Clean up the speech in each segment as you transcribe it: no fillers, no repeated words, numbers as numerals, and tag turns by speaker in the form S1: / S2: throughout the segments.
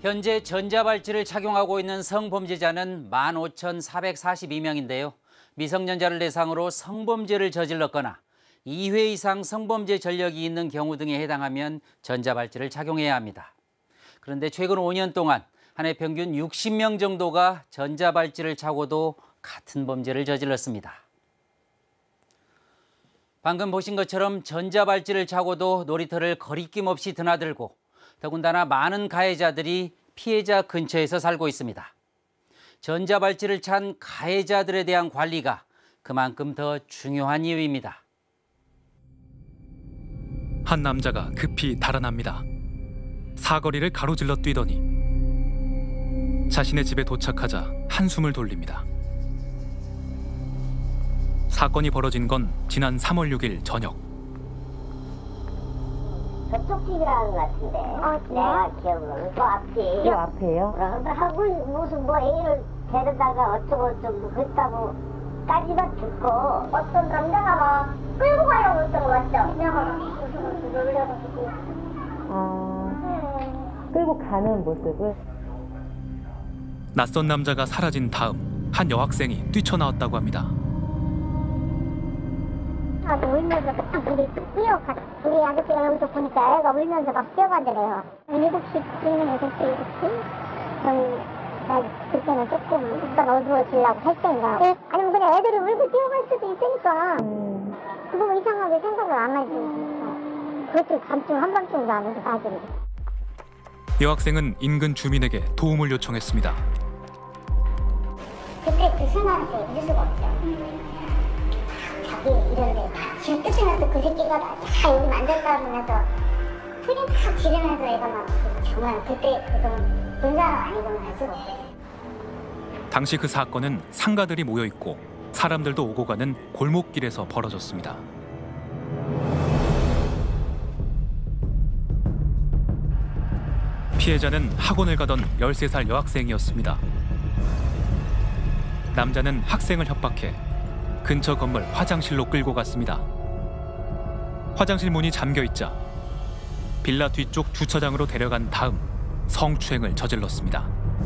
S1: 현재 전자발찌를 착용하고 있는 성범죄자는 15,442명인데요. 미성년자를 대상으로 성범죄를 저질렀거나 2회 이상 성범죄 전력이 있는 경우 등에 해당하면 전자발찌를 착용해야 합니다. 그런데 최근 5년 동안 한 해 평균 60명 정도가 전자발찌를 차고도 같은 범죄를 저질렀습니다. 방금 보신 것처럼 전자발찌를 차고도 놀이터를 거리낌 없이 드나들고 더군다나 많은 가해자들이 피해자 근처에서 살고 있습니다. 전자발찌를 찬 가해자들에 대한 관리가 그만큼 더 중요한 이유입니다.
S2: 한 남자가 급히 달아납니다. 사거리를 가로질러 뛰더니 자신의 집에 도착하자 한숨을 돌립니다. 사건이 벌어진 건 지난 3월 6일 저녁.
S3: 저쪽 집이라는 것 같은데. 내가 기억으로는 그 앞이.
S4: 이 앞에요?
S3: 하고 무슨 뭐 애를 데려다가 어쩌고 그랬다고 까지가 듣고 어떤 남자가 막 끌고 가려고 했던 거 맞죠? 놀려가지고.
S4: 끌고 가는 모습을?
S2: 낯선 남자가 사라진 다음 한 여학생이 뛰쳐나왔다고 합니다.
S3: 울면서 둘이 뛰어가. 우리 아저씨가 여기서 보니까 애가 울면서 막 뛰어가더래요. 7시쯤이면 6시? 나 그때는 조금 있다가 어두워지려고 할 때인가. 아니면 그냥 애들이 울고 뛰어갈 수도 있으니까 그거 이상하게 생각을 안 하지. 그것도 밤중 한밤중도 안 해서 나중에.
S2: 여학생은 인근 주민에게 도움을 요청했습니다.
S3: 그때 그 순간에 잊을 수가 없죠. 자기 이런데 지금 끝이면서 그 새끼가 다 여기 만들다면서 소리 막 지르면서 애가 막 정말 그때 그건 본 사람 아니고는 알 수가 없어요.
S2: 당시 그 사건은 상가들이 모여 있고 사람들도 오고 가는 골목길에서 벌어졌습니다. 피해자는 학원을 가던 13살 여학생이었습니다. 남자는 학생을 협박해 근처 건물 화장실로 끌고 갔습니다. 화장실 문이 잠겨 있자 빌라 뒤쪽 주차장으로 데려간 다음 성추행을 저질렀습니다.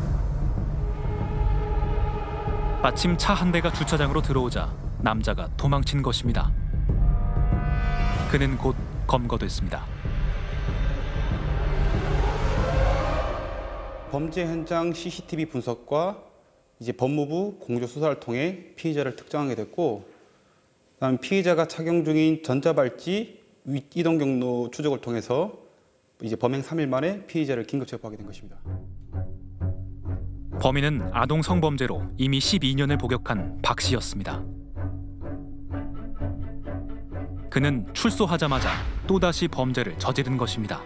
S2: 마침 차 한 대가 주차장으로 들어오자 남자가 도망친 것입니다. 그는 곧 검거됐습니다.
S5: 범죄 현장 CCTV 분석과 이제 법무부 공조 수사를 통해 피의자를 특정하게 됐고, 그다음 피의자가 착용 중인 전자발찌 이동 경로 추적을 통해서 이제 범행 3일 만에 피의자를 긴급 체포하게 된 것입니다.
S2: 범인은 아동 성범죄로 이미 12년을 복역한 박 씨였습니다. 그는 출소하자마자 또다시 범죄를 저지른 것입니다.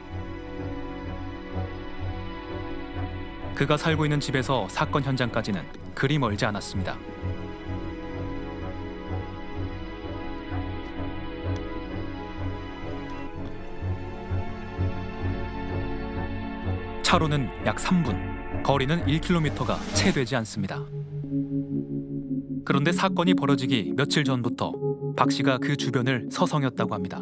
S2: 그가 살고 있는 집에서 사건 현장까지는 그리 멀지 않았습니다. 차로는 약 3분, 거리는 1km가 채 되지 않습니다. 그런데 사건이 벌어지기 며칠 전부터 박 씨가 그 주변을 서성였다고 합니다.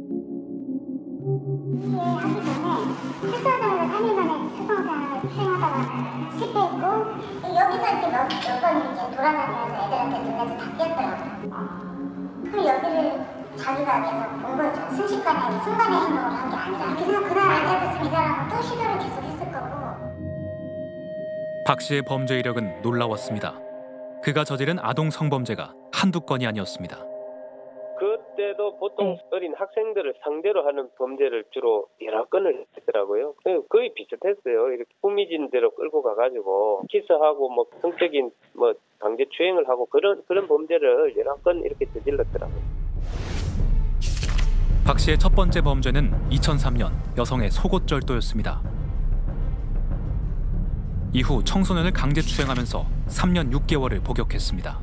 S3: 실패했고 여기서 이렇게 몇 번 이제 돌아다니면서 애들한테 눈에서 다 띄었더라고요. 그럼 여기를 자기가 계속 본 거죠. 순식간에 순간의 행동을 한 게 아니라. 그래서 그날 안 잡혔으면 이 사람은 또 시도를 계속 했을 거고.
S2: 박 씨의 범죄 이력은 놀라웠습니다. 그가 저지른 아동 성범죄가 한두 건이 아니었습니다.
S6: 그때도 보통 어린 학생들을 상대로 하는 범죄를 주로 여러 건을 했더라고요. 거의 비슷했어요. 이렇게 꾸미진 대로 끌고 가가지고 키스하고 뭐 성적인 뭐 강제 추행을 하고 그런 범죄를 여러 건 이렇게 저질렀더라고요.
S2: 박 씨의 첫 번째 범죄는 2003년 여성의 속옷절도였습니다. 이후 청소년을 강제 추행하면서 3년 6개월을 복역했습니다.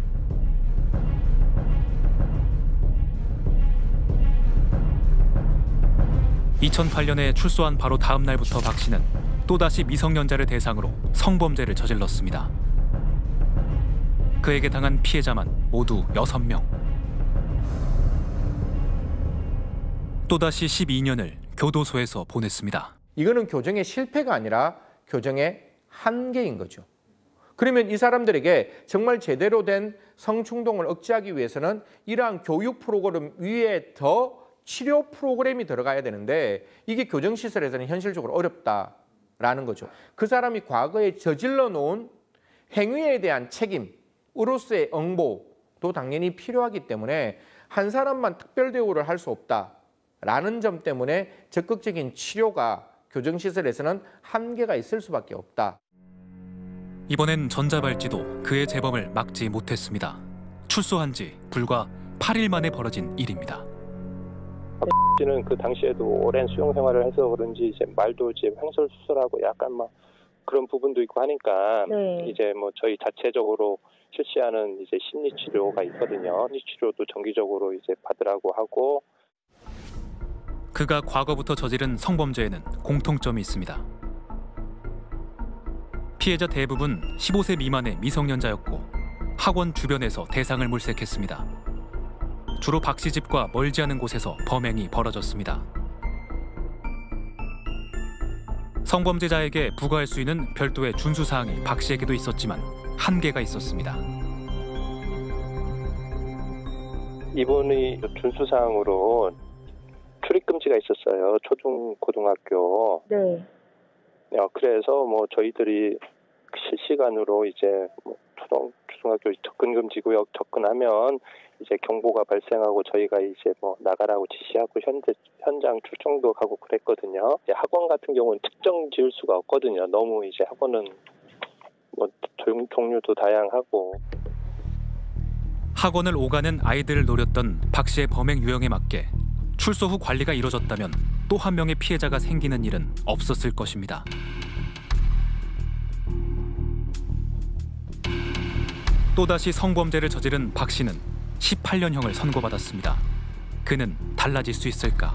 S2: 2008년에 출소한 바로 다음 날부터 박 씨는 또다시 미성년자를 대상으로 성범죄를 저질렀습니다. 그에게 당한 피해자만 모두 6명. 또다시 12년을 교도소에서 보냈습니다.
S7: 이거는 교정의 실패가 아니라 교정의 한계인 거죠. 그러면 이 사람들에게 정말 제대로 된 성충동을 억제하기 위해서는 이러한 교육 프로그램 위에 더 치료 프로그램이 들어가야 되는데 이게 교정시설에서는 현실적으로 어렵다라는 거죠. 그 사람이 과거에 저질러 놓은 행위에 대한 책임으로서의 응보도 당연히 필요하기 때문에 한 사람만 특별 대우를 할 수 없다라는 점 때문에 적극적인 치료가 교정시설에서는 한계가 있을 수밖에 없다.
S2: 이번엔 전자발찌도 그의 재범을 막지 못했습니다. 출소한 지 불과 8일 만에 벌어진 일입니다.
S6: 씨는 그 당시에도 오랜 수용 생활을 해서 그런지 이제 말도 이제 횡설수설하고 약간 막 그런 부분도 있고 하니까 이제 뭐 저희 자체적으로 실시하는 이제 심리 치료가 있거든요. 심리 치료도 정기적으로 이제 받으라고 하고.
S2: 그가 과거부터 저지른 성범죄에는 공통점이 있습니다. 피해자 대부분 15세 미만의 미성년자였고 학원 주변에서 대상을 물색했습니다. 주로 박 씨 집과 멀지 않은 곳에서 범행이 벌어졌습니다. 성범죄자에게 부과할 수 있는 별도의 준수사항이 박 씨에게도 있었지만 한계가 있었습니다.
S6: 이번의 준수사항으로 출입금지가 있었어요. 초중 고등학교.
S3: 네.
S6: 그래서 뭐 저희들이 실시간으로 이제 뭐 초등학교 접근금지구역 접근하면 이제 경보가 발생하고 저희가 이제 뭐 나가라고 지시하고 현장 출동도 하고 그랬거든요. 학원 같은 경우는 특정 지을 수가 없거든요. 너무 이제 학원은 뭐 종류도 다양하고.
S2: 학원을 오가는 아이들을 노렸던 박 씨의 범행 유형에 맞게 출소 후 관리가 이뤄졌다면 또 한 명의 피해자가 생기는 일은 없었을 것입니다. 또다시 성범죄를 저지른 박 씨는 18년형을 선고받았습니다. 그는 달라질 수 있을까?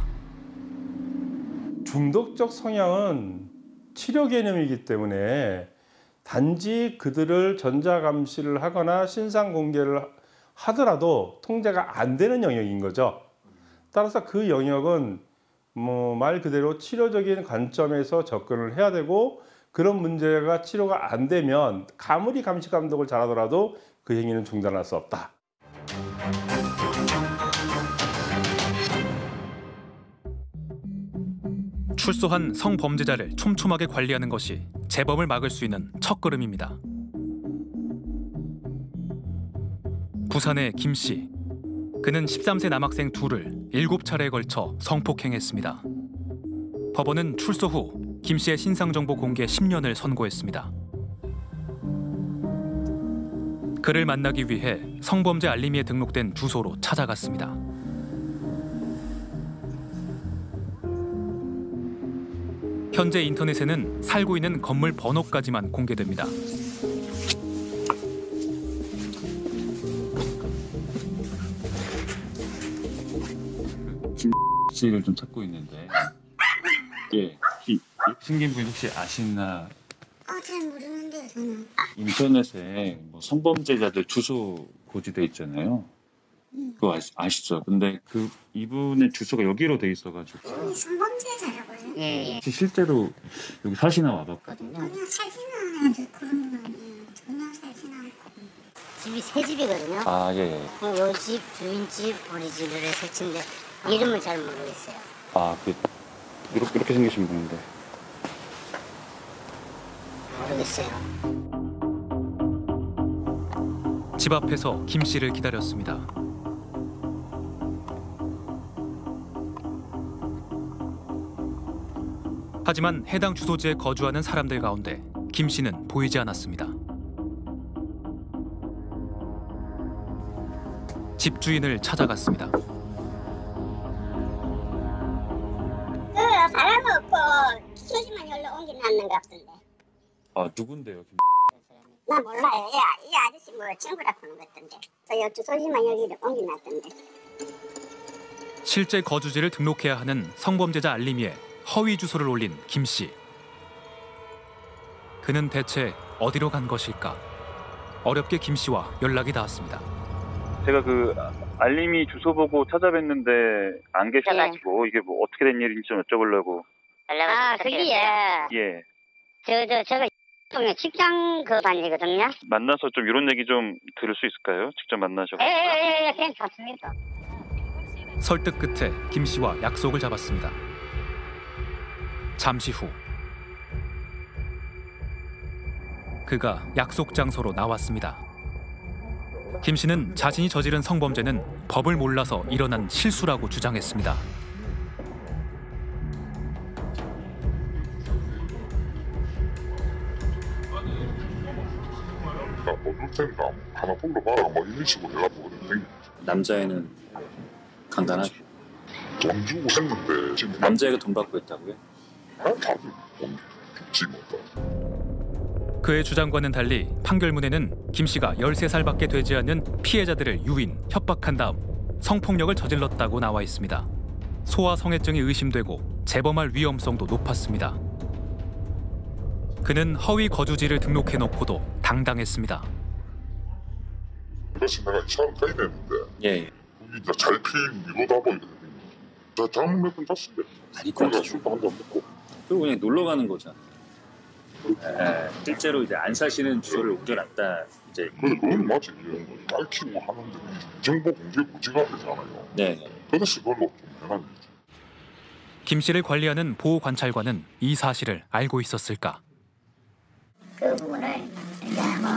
S8: 중독적 성향은 치료 개념이기 때문에 단지 그들을 전자감시를 하거나 신상 공개를 하더라도 통제가 안 되는 영역인 거죠. 따라서 그 영역은 뭐 말 그대로 치료적인 관점에서 접근을 해야 되고, 그런 문제가 치료가 안 되면 아무리 감시 감독을 잘하더라도 그 행위는 중단할 수 없다.
S2: 출소한 성범죄자를 촘촘하게 관리하는 것이 재범을 막을 수 있는 첫걸음입니다. 부산의 김 씨. 그는 13세 남학생 둘을 7차례에 걸쳐 성폭행했습니다. 법원은 출소 후 김 씨의 신상정보 공개 10년을 선고했습니다. 그를 만나기 위해 성범죄 알림이에 등록된 주소로 찾아갔습니다. 현재 인터넷에는 살고 있는 건물 번호까지만 공개됩니다.
S9: 김 씨를 좀 찾고 있는데, 예, 생긴 분 혹시 아시나?
S3: 잘 모르는데요, 저는.
S9: 인터넷에 뭐 성범죄자들 주소 고지돼 있잖아요. 그거 아시죠? 근데 그 이분의 주소가 여기로 돼 있어가지고.
S3: 이분이 성범죄자라고요?
S9: 예. 혹시 실제로 여기 사시나 와봤거든요.
S3: 전혀 살지는 않아요. 그런 건 아니에요. 전혀 살지는 않고. 집이 새 집이거든요.
S9: 아, 예.
S3: 요 집, 주인집, 우리 집을 설치인데 이름을 잘 모르겠어요.
S9: 아, 이렇게 생기신 분인데.
S3: 모르겠어요.
S2: 집 앞에서 김 씨를 기다렸습니다. 하지만 해당 주소지에 거주하는 사람들 가운데 김 씨는 보이지 않았습니다. 집주인을 찾아갔습니다.
S3: 사람 없고 주소지만 열로 옮겨놨는 것 같던데.
S9: 아, 누군데요?
S3: 나 몰라요. 이 아저씨 뭐 친구라 그런 것 같던데. 저 주소지만 여기를 옮겨놨던데.
S2: 실제 거주지를 등록해야 하는 성범죄자 알림이에 허위 주소를 올린 김 씨. 그는 대체 어디로 간 것일까? 어렵게 김 씨와 연락이 닿았습니다.
S9: 제가 그 알림이 주소 보고 찾아뵀는데 안 계셔가지고 이게 뭐 어떻게 된 일인지 좀 여쭤보려고.
S3: 그게
S9: 예.
S3: 제가 동네 직장 그 다니거든요.
S9: 만나서 좀 이런 얘기 좀 들을 수 있을까요? 직접 만나셔서.
S3: 예, 괜찮습니다.
S2: 설득 끝에 김 씨와 약속을 잡았습니다. 잠시 후 그가 약속 장소로 나왔습니다. 김 씨는 자신이 저지른 성범죄는 법을 몰라서 일어난 실수라고 주장했습니다.
S10: 넣을 테니까 하나 불러봐라 뭐 이런 식으로 해가지고
S9: 남자애는 간단하죠.
S10: 돈 주고 했는데 지금
S9: 남자애가 돈 받고 했다고요?
S10: 다들 돈 줬지 뭐.
S2: 그의 주장과는 달리 판결문에는 김 씨가 13살밖에 되지 않는 피해자들을 유인, 협박한 다음 성폭력을 저질렀다고 나와 있습니다. 소아성애증이 의심되고 재범할 위험성도 높았습니다. 그는 허위 거주지를 등록해놓고도 당당했습니다.
S10: 그래서 내가 이사를 가야 되는데
S9: 예.
S10: 거기 이제 잘 피임 이러다 보니까 나 잘못 몇번 잤는데
S9: 아니
S10: 거기가 술도 한잔 먹고
S9: 그리고 그냥 놀러 가는 거잖아. 실제로 이제 안 사시는 주소를 옮겨놨다. 이제
S10: 근데 그건 맞지. 밝히고 하는데 정보 공개 무지가 되잖아요.
S9: 네.
S10: 그래서 그걸로 좀 해놨는 거지.
S2: 김 씨를 관리하는 보호관찰관은 이 사실을 알고 있었을까?
S3: 그 부분을 이제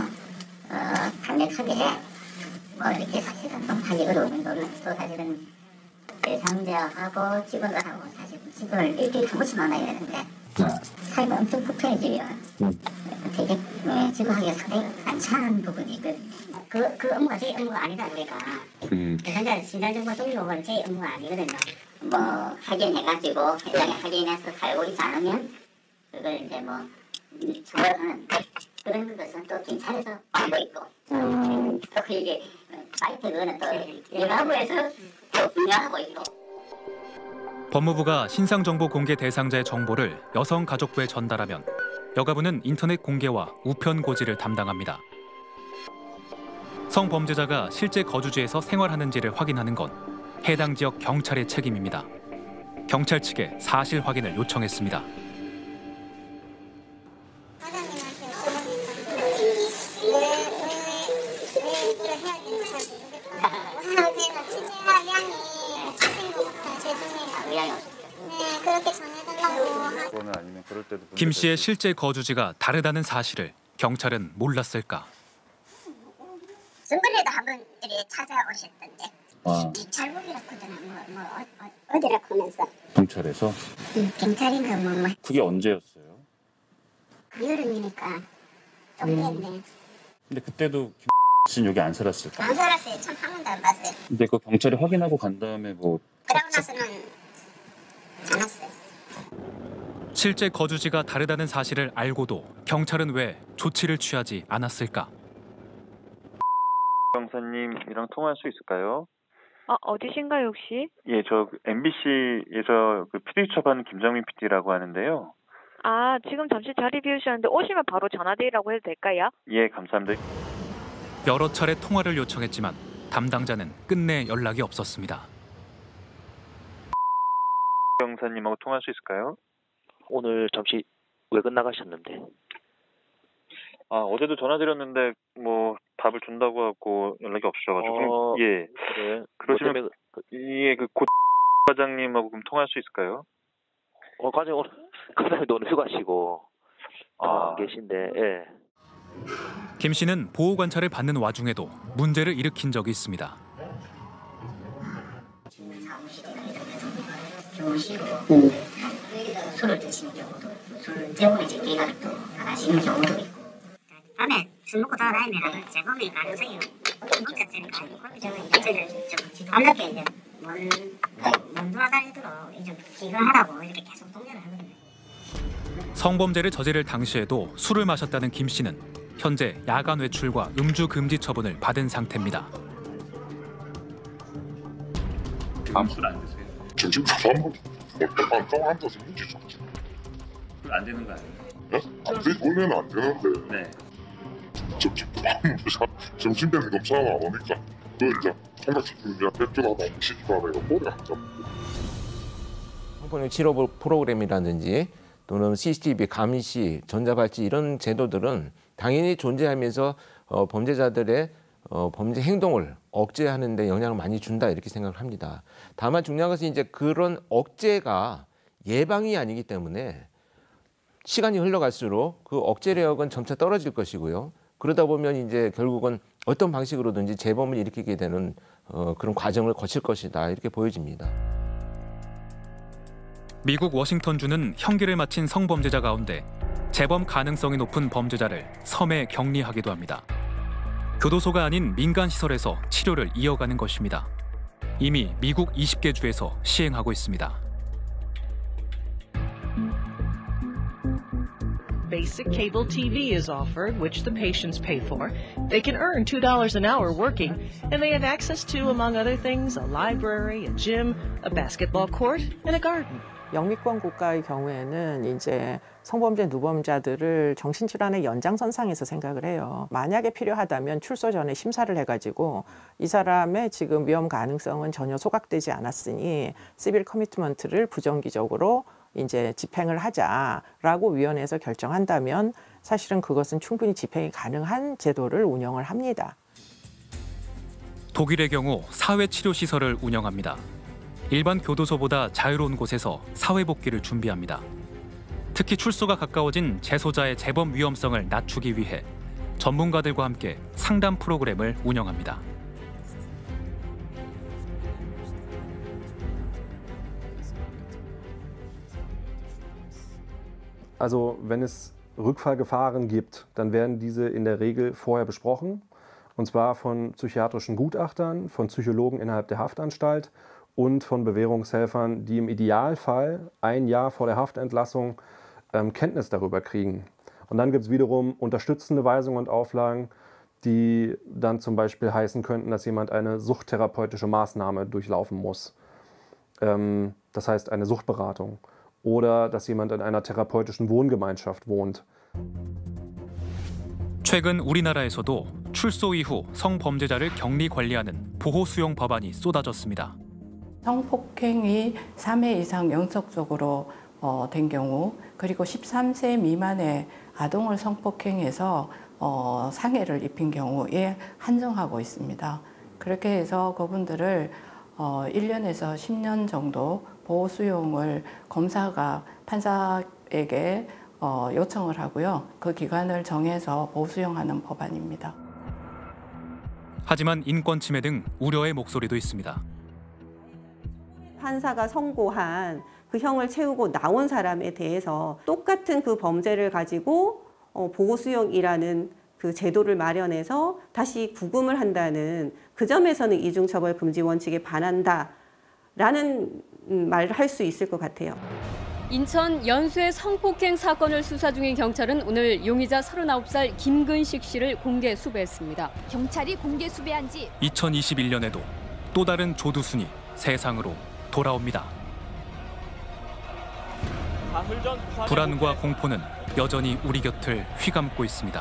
S3: 강력하게 이렇게 사실은 좀 하기 어려운 거는 또 사실은 대상자하고 직원들하고 사실 직원을 일주일에 한 번씩 만나야 되는데 사이가 엄청 불편해지면 되게 직원하기가 상당히 안차는 부분이 그 업무가 제 업무가 아니다 보니까 대상자 진단정보 등록은 제 업무가 아니거든요. 뭐 확인해가지고 현장에 확인해서 살고 있지 않으면 그걸 이제 뭐 처벌하는 그런 것은 또 경찰에서 하고 있고 또 이게 사이트 그거는 또 여가부에서 또 분야하고 있고.
S2: 법무부가 신상정보 공개 대상자의 정보를 여성가족부에 전달하면 여가부는 인터넷 공개와 우편 고지를 담당합니다. 성범죄자가 실제 거주지에서 생활하는지를 확인하는 건 해당 지역 경찰의 책임입니다. 경찰 측에 사실 확인을 요청했습니다. 김 씨의 실제 거주지가 다르다는 사실을 경찰은 몰랐을까?
S3: 중간에도 한 번들이 찾아오셨던데 경찰국이라거든 어디라고 하면서
S9: 경찰에서?
S3: 경찰인가 뭐
S9: 그게 언제였어요?
S3: 여름이니까 좀 됐네.
S9: 근데 그때도 김 씨는 여기 안 살았을까?
S3: 안 살았어요. 참 한 번도 안 봤어요.
S9: 근데 그 경찰이 확인하고 간 다음에 뭐
S3: 그러고 나서는 안 왔어요.
S2: 실제 거주지가 다르다는 사실을 알고도 경찰은 왜 조치를 취하지 않았을까?
S9: 경사님이랑 통화할 수 있을까요?
S11: 어디신가요 혹시?
S9: 예, 저 MBC에서 그 PD 수첩하는 김정민 PD라고 하는데요.
S11: 지금 잠시 자리 비우시는데 오시면 바로 전화드리라고 해도 될까요?
S9: 예, 감사합니다.
S2: 여러 차례 통화를 요청했지만 담당자는 끝내 연락이 없었습니다.
S9: 경사님하고 통화할 수 있을까요?
S12: 오늘 잠시 외근 나가셨는데.
S9: 어제도 전화드렸는데 뭐 답을 준다고 하고 연락이 없으셔가지고. 예.
S12: 그래.
S9: 그러시면 그 고 과장님하고 그럼 통화할 수 있을까요?
S12: 과장님도 오늘 휴가시고 안 계신데. 예.
S2: 김 씨는 보호 관찰을 받는 와중에도 문제를 일으킨 적이 있습니다.
S3: 주무시고 술을 드시는 경우도 술 때문에 깨가 또 하시는 경우도 있고 밤에 술 먹고 돌아다니면 재범일 가능성이 높겠으니까 밤늦게 이제 못 돌아다니도록 좀 기근하라고 이렇게 계속 동료를 하거든요.
S2: 성범죄를 저지를 당시에도 술을 마셨다는 김 씨는 현재 야간 외출과 음주 금지 처분을 받은 상태입니다.
S9: 술 안 드세요?
S10: 정신 나가면 좀 앉아서 문제 잡지.
S9: 안 되는 거 아니에요?
S10: 네? 안 돼, 원래는 안 되는데.
S9: 네.
S10: 정신병 검사가 나오니까 그 이제 통각시키는 게 백조하다 시키다 내가 꼬리 안 잡고.
S7: 성폭력 치료 프로그램이라든지 또는 CCTV 감시, 전자발찌 이런 제도들은 당연히 존재하면서 범죄자들의 범죄 행동을 억제하는 데 영향을 많이 준다 이렇게 생각을 합니다. 다만 중요한 것은 이제 그런 억제가 예방이 아니기 때문에 시간이 흘러갈수록 그 억제력은 점차 떨어질 것이고요. 그러다 보면 이제 결국은 어떤 방식으로든지 재범을 일으키게 되는 그런 과정을 거칠 것이다 이렇게 보여집니다.
S2: 미국 워싱턴주는 형기를 마친 성범죄자 가운데 재범 가능성이 높은 범죄자를 섬에 격리하기도 합니다. 교도소가 아닌 민간시설에서 치료를 이어가는 것입니다. 이미 미국 20개 주에서 시행하고 있습니다.
S13: Basic cable TV is offered, which the patients pay for. They can earn $2 an hour working, and they have access to, among other things, a library, a gym, a basketball court, and a garden.
S14: 영미권 국가의 경우에는 이제 성범죄 누범자들을 정신질환의 연장선상에서 생각을 해요. 만약에 필요하다면 출소 전에 심사를 해가지고 이 사람의 지금 위험 가능성은 전혀 소각되지 않았으니 시빌 커미트먼트를 부정기적으로 이제 집행을 하자라고 위원회에서 결정한다면 사실은 그것은 충분히 집행이 가능한 제도를 운영을 합니다.
S2: 독일의 경우 사회치료시설을 운영합니다. 일반 교도소보다 자유로운 곳에서 사회복귀를 준비합니다. 특히 출소가 가까워진 재소자의 재범 위험성을 낮추기 위해 전문가들과 함께 상담 프로그램을 운영합니다.
S15: Also wenn es Rückfallgefahren gibt, dann werden diese in der Regel vorher besprochen, und zwar von psychiatrischen Gutachtern, von Psychologen innerhalb der Haftanstalt und von Bewährungshelfern, die im Idealfall ein Jahr vor der Haftentlassung Kenntnis darüber kriegen. Und dann gibt es wiederum unterstützende Weisungen und Auflagen, die dann zum Beispiel heißen könnten, dass jemand eine suchttherapeutische Maßnahme durchlaufen muss. Das heißt eine Suchtberatung. Oder dass jemand in einer therapeutischen Wohngemeinschaft wohnt.
S2: 최근 우리나라에서도 출소 이후 성범죄자를 격리 관리하는 보호수용 법안이 쏟아졌습니다.
S16: 성폭행이 3회 이상 연속적으로 된 경우, 그리고 13세 미만의 아동을 성폭행해서 상해를 입힌 경우에 한정하고 있습니다. 그렇게 해서 그분들을 1년에서 10년 정도 보호 수용을 검사가 판사에게 요청을 하고요. 그 기간을 정해서 보호 수용하는 법안입니다.
S2: 하지만 인권 침해 등 우려의 목소리도 있습니다.
S17: 판사가 선고한 그 형을 채우고 나온 사람에 대해서 똑같은 그 범죄를 가지고 보호 수용이라는 그 제도를 마련해서 다시 구금을 한다는 그 점에서는 이중처벌 금지 원칙에 반한다라는 말을 할 수 있을 것 같아요.
S18: 인천 연수의 성폭행 사건을 수사 중인 경찰은 오늘 용의자 39살 김근식 씨를 공개 수배했습니다.
S19: 경찰이 공개 수배한 지
S2: 2021년에도 또 다른 조두순이 세상으로 돌아옵니다. 불안과 공포는 여전히 우리 곁을 휘감고 있습니다.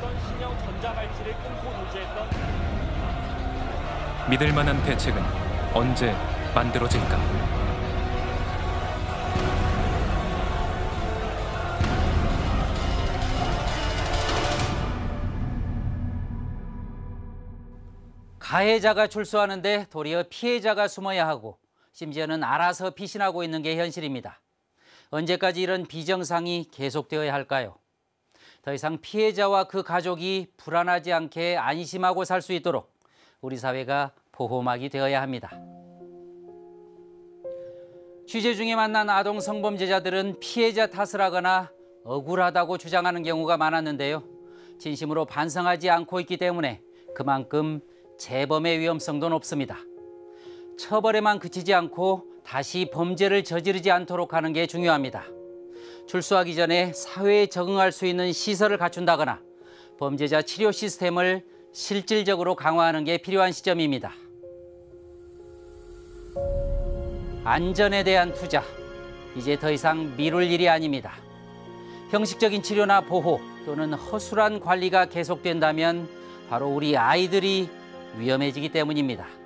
S2: 믿을 만한 대책은 언제 만들어질까?
S1: 가해자가 출소하는데 도리어 피해자가 숨어야 하고 심지어는 알아서 피신하고 있는 게 현실입니다. 언제까지 이런 비정상이 계속되어야 할까요? 더 이상 피해자와 그 가족이 불안하지 않게 안심하고 살 수 있도록 우리 사회가 보호막이 되어야 합니다. 취재 중에 만난 아동 성범죄자들은 피해자 탓을 하거나 억울하다고 주장하는 경우가 많았는데요. 진심으로 반성하지 않고 있기 때문에 그만큼 재범의 위험성도 높습니다. 처벌에만 그치지 않고 다시 범죄를 저지르지 않도록 하는 게 중요합니다. 출소하기 전에 사회에 적응할 수 있는 시설을 갖춘다거나 범죄자 치료 시스템을 실질적으로 강화하는 게 필요한 시점입니다. 안전에 대한 투자, 이제 더 이상 미룰 일이 아닙니다. 형식적인 치료나 보호 또는 허술한 관리가 계속된다면 바로 우리 아이들이 위험해지기 때문입니다.